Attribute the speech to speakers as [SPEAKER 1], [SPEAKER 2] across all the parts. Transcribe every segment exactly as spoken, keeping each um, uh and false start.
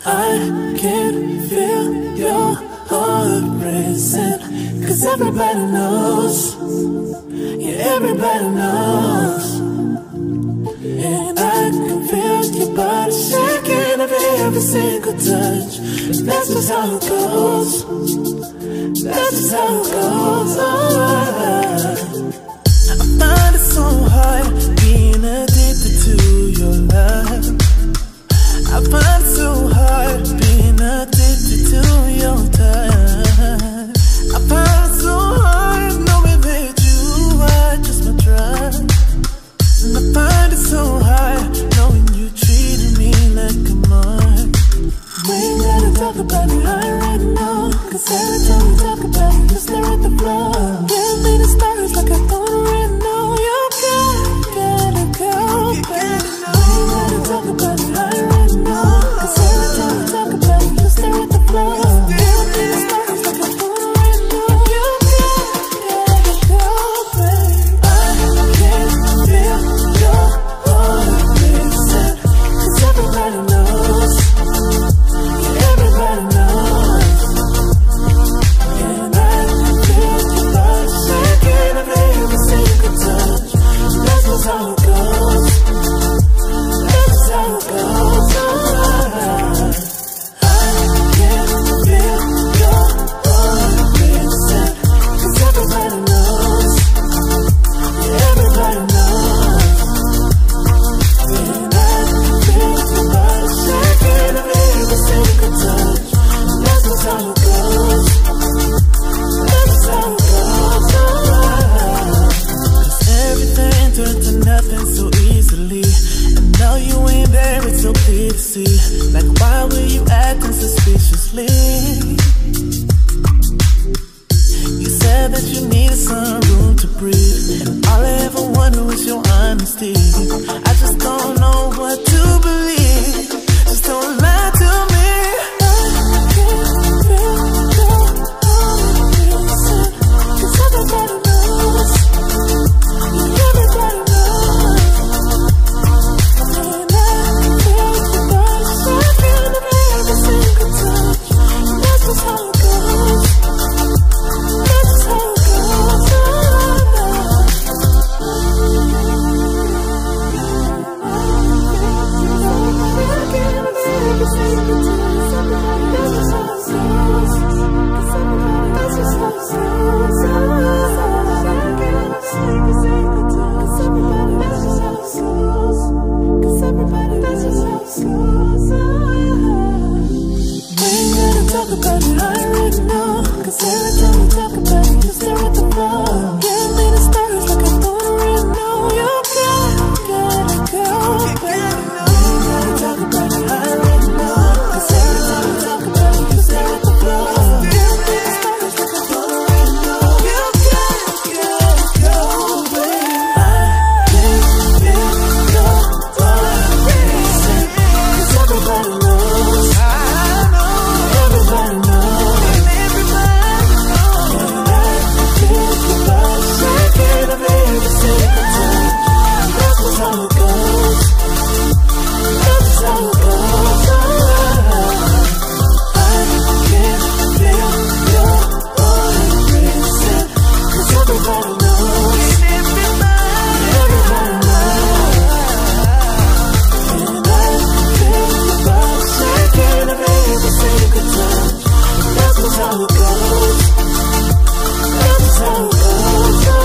[SPEAKER 1] I can feel your heart racing, 'cause everybody knows, yeah, everybody knows. And I can feel your body shaking every, every single touch. That's just how it goes. That's just how it goes. Oh, I find it so hard being addicted to your love. I find it so hard being addicted to your touch. I find it so hard knowing that you are just my drug. And I find it so hard knowing you treated me like a mark. We ain't gotta talk about it right now, 'cause every time we talk about it, you stare at the floor. Give me the stars like I don't already know. You gotta, gotta go, baby. We ain't gotta talk about it right now, 'cause every time we talk about it, you stare at the floor. Give me the stars like I don't already know. You gotta, gotta go, baby. I can feel your heart racing, 'cause everybody knows, yeah, everybody knows. And I can feel your body shaking every, every single touch. That's just how it goes. That's just how it goes. Oh, I can feel your heart racing, 'cause everybody knows, yeah, everybody knows. And I can feel your body shaking every, every single touch. That's just how it goes. That's just how it goes. Oh, 'cause everything turned to nothing so easily, and now you ain't there, it's so clear to see. Like, why were you acting suspiciously? You said that you needed some room to breathe, and all I ever wanted was your honesty. I just don't know what to believe. Just don't lie to me. I can feel your heart racing, 'cause everybody knows, yeah, everybody knows. And I can feel your body shaking every, every single touch. That's just how it goes. That's just how it goes. Talk about it right now, 'cause every time we talk about it, you stare at the floor. Give me the stars like I don't already know. You gotta, gotta go, baby. We ain't gotta talk about it right now, 'cause every time we talk about it, you stare at the floor. Give me the stars like I don't already know. You gotta, gotta go, baby. I can feel your heart racing, 'cause everybody knows, everybody knows, everybody knows. And I can feel your body shaking every, every single touch. That's just how it goes. That's just how it goes. Oh, I can feel your heart racing, 'cause everybody knows, everybody knows. And I can feel your body shaking every, every single touch. That's just how it goes. That's just how it goes. Oh,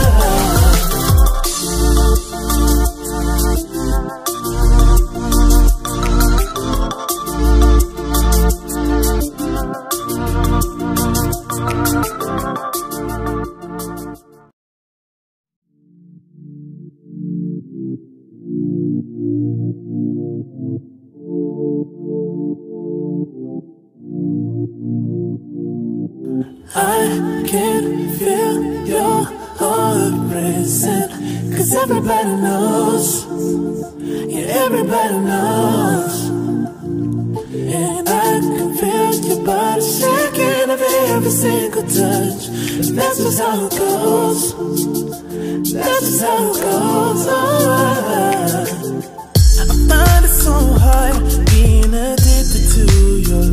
[SPEAKER 1] I can feel your heart racing, 'cause everybody knows, yeah, everybody knows. And I can feel your body shaking every, every single touch. That's just how it goes. That's just how it goes. Oh, I find it so hard being addicted to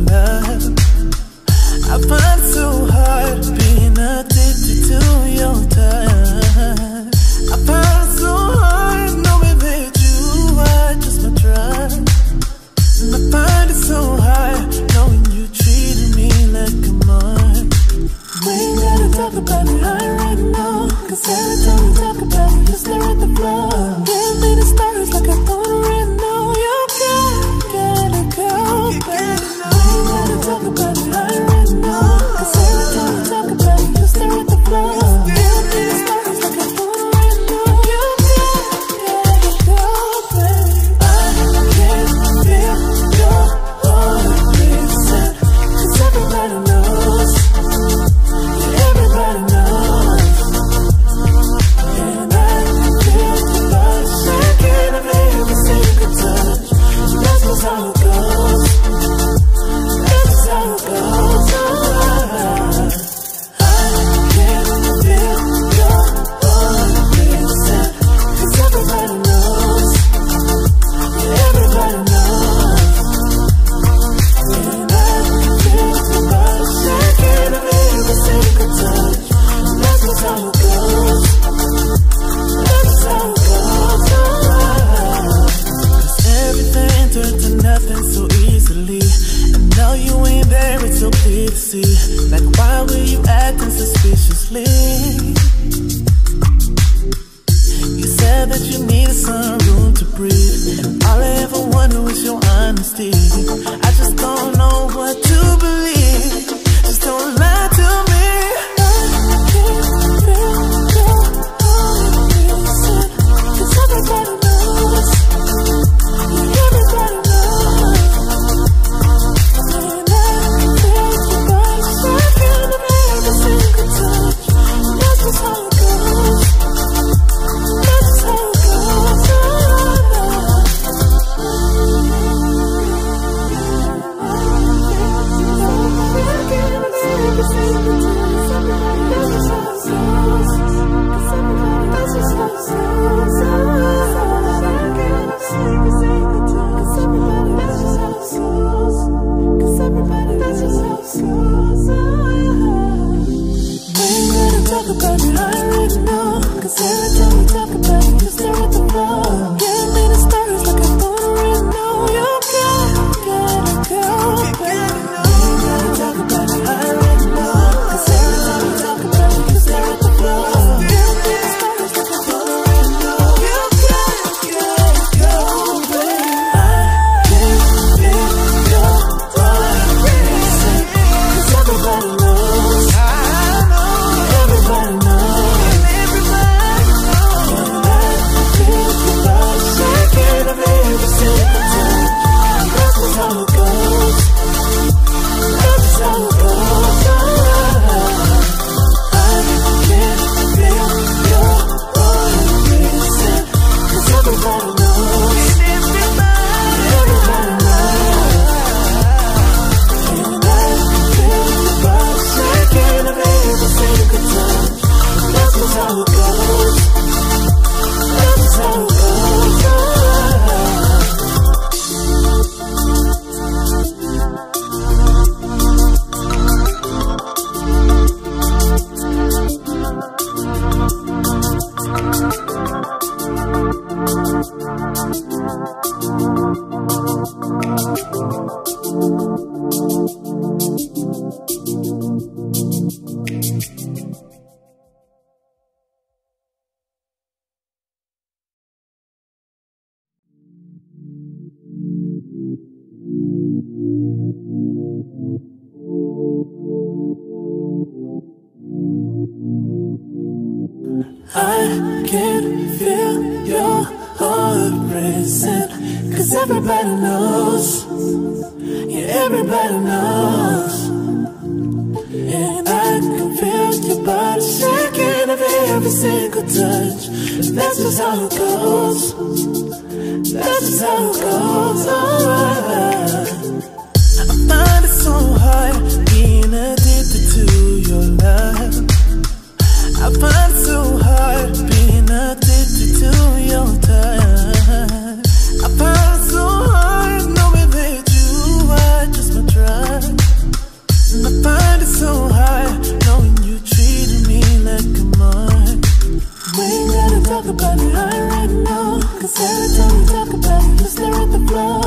[SPEAKER 1] love. I find it so hard being addicted to your touch. I find it so hard knowing that you are just my drug. And I find it so hard knowing you treated me like a mark. We ain't gotta talk about it right now, cause every time we talk about it, you stare at the floor. Give me the stars like I don't already know. You gotta go, baby. We ain't gotta talk about it right now, cause every time we talk about it, you stare at the floor. Give me the stars like I don't already know. You gotta go, baby. I can feel your heart racing, cause everybody knows. Everybody knows. And I feel the body shaking of every single touch. So that's just how it goes. That's just how it goes. I, I can feel your heart racing, cause everybody knows. Everybody knows. And I feel the body shaking of every single touch. That's just how it goes. That's just how it goes. Cause everything turned to nothing so easily, and now you ain't there, it's so clear to see. Like, why were you acting suspiciously? You said that you needed some room to breathe, and all I ever wanted was your honesty. I just don't know what to believe. Just don't lie to me. I can't feel your heart racing, cause everybody knows. Everybody knows. And I feel your body shaking of every single touch. That's just how it goes. That's just how it goes. I can feel your heart racing, cause everybody knows. Yeah, everybody knows. And I can feel your body shaking of every single touch. That's just how it goes. That's just how it goes. Oh, I find it so hard being addicted to your love. I find it so hard being addicted to your touch. I find it so hard knowing that you are just my drug. talk about it, I already know. Cause every time we talk about it, you stare at the floor.